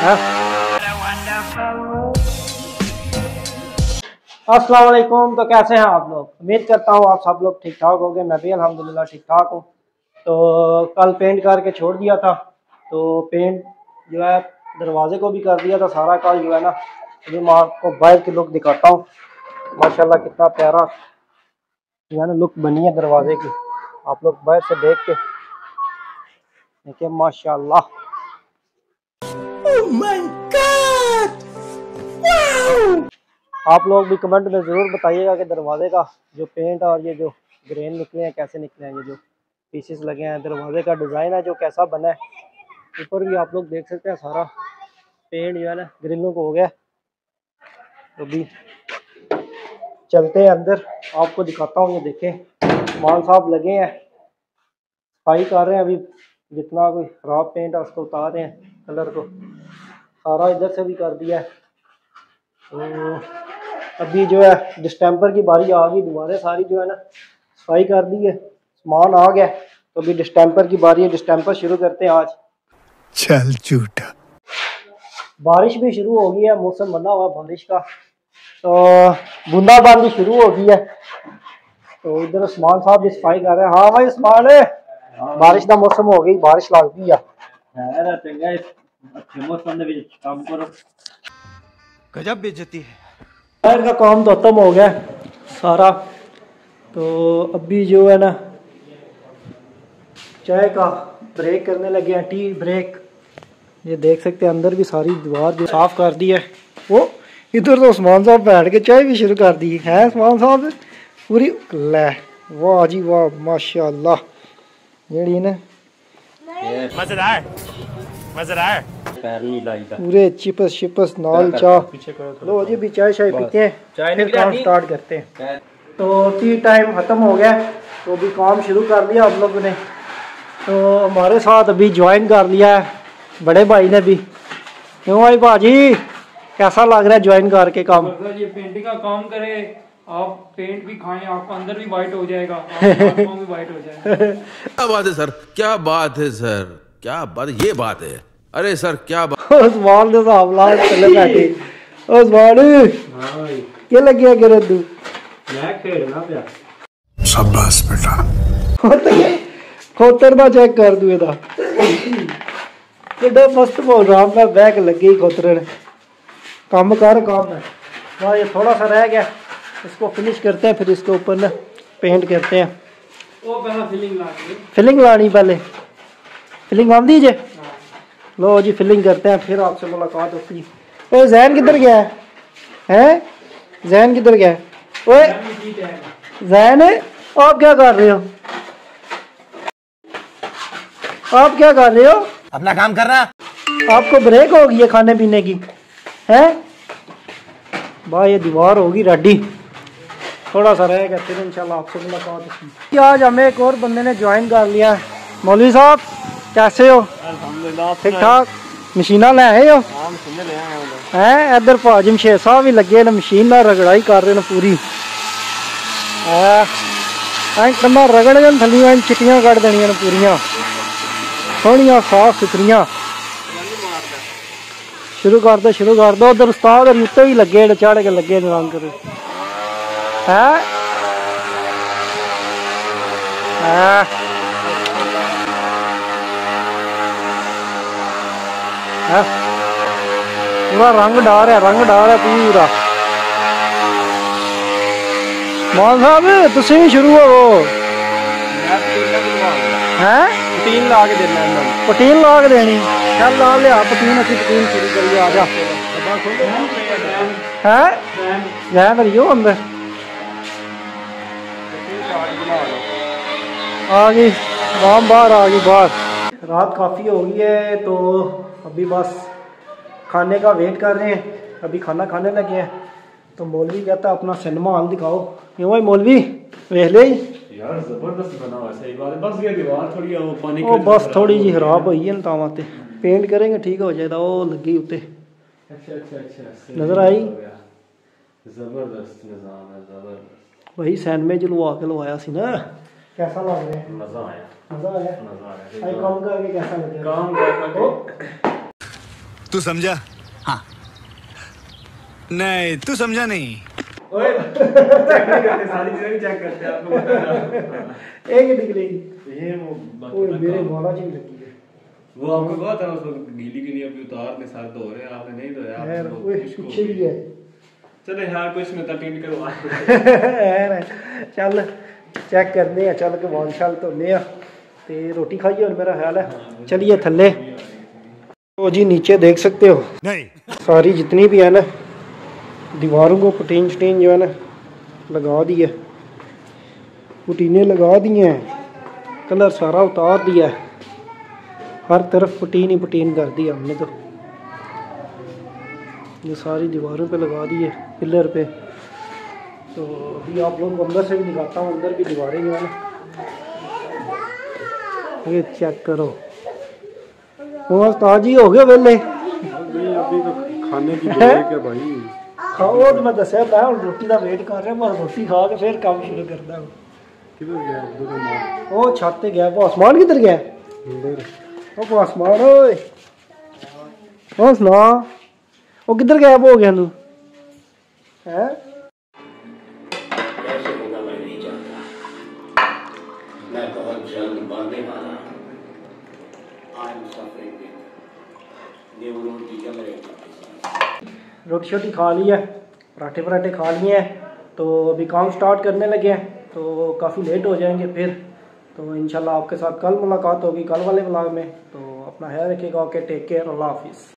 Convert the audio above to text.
अस्सलाम वालेकुम। तो कैसे हैं आप लोग? उम्मीद करता हूँ आप सब लोग ठीक ठाक होंगे। मैं भी अल्हम्दुलिल्लाह ठीक ठाक हूँ। तो कल पेंट करके छोड़ दिया था, तो पेंट जो है दरवाजे को भी कर दिया था सारा। कल जो है ना, अभी मैं आपको बाहर की लुक दिखाता हूँ। माशाल्लाह कितना प्यारा जो है ना लुक बनी है दरवाजे की। आप लोग बाहर से देख के देखिए माशाल्लाह। Oh my God! Wow! आप लोग भी कमेंट में ज़रूर बताइएगा कि दरवाजे का जो पेंट और ये जो ग्रेन निकले हैं कैसे निकले हैं। ये जो पीसेस लगे हैं, दरवाजे का डिज़ाइन है जो कैसा बना है। ऊपर भी आप लोग देख सकते हैं सारा पेंट जो है ना ग्रिलों को हो गया। तो अभी चलते हैं अंदर, आपको दिखाता हूँ। ये देखें मान साहब लगे हैं, सफाई कर रहे हैं। अभी जितना कोई खराब पेंट है उसको उतार रहे हैं, कलर को सारा इधर से भी कर दिया है। तो अभी जो है डिस्टेंपर की बारी आ गई, दोबारा सारी जो है ना सफाई कर दी है, सामान आ गया। तो अभी डिस्टेंपर की बारी है, डिस्टेंपर शुरू करते हैं आज। चल झूठा। बारिश भी शुरू हो गई है, मौसम बना हुआ बारिश का, तो बूंदाबांदी शुरू हो गई है। तो इधर उस्मान साहब भी सफाई कर रहे हैं। हाँ भाई उस्मान, बारिश का मौसम हो गई, बारिश लग गई है। गजब बेइज्जती है। बाहर का काम तो खत्म हो गया सारा। तो अभी जो है ना चाय का ब्रेक करने लगे हैं, टी ब्रेक। ये देख सकते हैं अंदर भी सारी दीवार जो साफ कर दी है। वो इधर तो उस्मान साहब बैठ के चाय भी शुरू कर दी है। उस्मान साहब पूरी ले, वाह जी वाह माशाल्लाह। जेड़ी ना मजेदार मजेदार पूरे चिपस शिपस नाल चाह। लो जी भी चाय शाय पीते हैं, फिर काम स्टार्ट करते हैं। तो टी टाइम ख़त्म हो गया, तो अभी काम शुरू कर लिया आप लोगों ने। तो हमारे साथ अभी ज्वाइन कर लिया है बड़े भाई ने भी। क्यों भाई भाजी, कैसा लग रहा है ज्वाइन करके काम? ये पेंटिंग का काम करे, आप पेंट भी खाएं, आपका अंदर भी वाइट हो जाएगा, आपका भी वाइट हो जाएगा। क्या बात है सर, क्या बात है सर, क्या बात, ये बात है। अरे सर क्या बात। उस्मान ने साहब लाल चले बैठे। उस्मान क्या लग गया करे तू? मैं खेलना पिया। शाबाश बेटा। खोतर ना चेक कर दू एदा कितना मस्त बोल रहा। मैं बैग लगी खोतरन, काम कर काम है। वहाँ ये थोड़ा सा रह गया, इसको फिनिश करते हैं, फिर इसके ऊपर ना पेंट करते हैं। वो पहला फिलिंग लानी, फिलिंग लानी, पहले फिलिंग आम दीजिए। लो जी फिलिंग करते हैं, फिर आपसे मुलाकात होती है। ओए जैन किधर गया है? हैं जैन किधर गया है? ओए जैन आप क्या कर रहे हो? आप क्या कर रहे हो? अपना काम कर रहा। आपको ब्रेक हो गई है खाने पीने की? है भाई ये दीवार होगी रेडी, थोड़ा सा रहेगा, फिर इंशाल्लाह आपसे मुलाकात होगी। आज हमें एक और बंदे ने ज्वाइन कर लिया है। मौलवी साहब कैसे हो? अल्हम्दुलिल्लाह ठीक ठाक। मशीना ले आए हो? हैं इधर भाजिम शेर साहब भी लगे ना, मशीन ना रगड़ाई कर रहे हैं पूरी। कन्ना रगड़ थलियां चिट्टियां कट देनियां पूरियां सोहनियां साफ सुथरियां। शुरू कर दो। उधर उस्ताद और उत्ते भी लगे चढ़ के लगे रंग कर पूरा रंग डाल रहा पूरा। मान साहब तुसी भी शुरू हो हैं? पटीन ला के देना है, पटीन ला के देनी। चल ला लिया पटीन, अच्छी पटीन शुरू करिए। आ जा है जैन रही हो अंदर आ गई, बाम बाहर आ गई बाहर। रात काफ़ी हो गई है, तो अभी बस खाने का वेट कर रहे हैं। अभी खाना खाने लगे हैं। तो मौलवी कहता अपना सिनेमा हॉल दिखाओ। क्यों भाई मौलवी वेख ले यार जबरदस्त बना हुआ है, सही बात है। बस ये दीवार थोड़ी वो पानी ओ बस थोड़ी जी खराब हुई है ना, तावाते पेंट करेंगे ठीक हो जाएगा। वो लगी उत्ते। अच्छा नजर आई? जबरदस्त निजाम है, जबरदस्त। वही सैंडविच लुआ के लवाया सी ना। कैसा लग रहा है? मजा आया। मजा आया। काम करके कैसा लगे? काम करके तू समझा? हाँ। नहीं, तू समझा नहीं। ओए चेक नहीं करते, सारी चीजें चेक करते हैं आपको पता है। एक ही निकलेगी ये वो मेरे मौला जी लगी है। वो आपको कहा था उसको गीली के लिए अभी उतार के साथ धो रहे हैं, आपने नहीं धोया। यार वो पीछे भी है। चले यार कुछ नहीं था, टिंड करवा यार चल चेक करने हैं, चल के वाल शाल धोने आ ते रोटी खाइए और मेरा ख्याल है चलिए थल्ले। तो जी नीचे देख सकते हो नहीं। सारी जितनी भी है ना दीवारों को पुटीन शटीन जो है ना लगा दी है, पुटीने लगा दिए हैं, कलर सारा उतार दिया है, हर तरफ पुटीन ही पुटीन कर दिया हमने। तो ये सारी दीवारों पे लगा दी है, पिलर पे। तो अभी आप लोगों को अंदर से भी दिखाता हूँ, अंदर भी दीवारें जो है ना ये चेक करो। वो उस्ताद जी हो गए वेले अभी तो खाने की देर है क्या भाई? खाओ तो मैं दसिया मैं हूँ रोटी का वेट कर रहा, मैं रोटी खा के फिर काम शुरू करता हूँ। किधर गया? वो छत पे गया। वो आसमान किधर गया? वो आसमान ओए वो सुना वो किधर गया? वो हो गया नू है। कैसे होगा मैं नहीं जानता, मैं बहुत जल्द मरने वाला हूँ। I am suffering with neurodegenerative disease. रोटी शोटी खा ली है, पराठे पराठे खा लिए हैं, तो अभी काम स्टार्ट करने लगे हैं, तो काफ़ी लेट हो जाएंगे फिर। तो इंशाल्लाह आपके साथ कल मुलाकात होगी कल वाले व्लॉग में। तो अपना ख्याल रखिएगा। ओके टेक केयर, अल्लाह हाफिज़।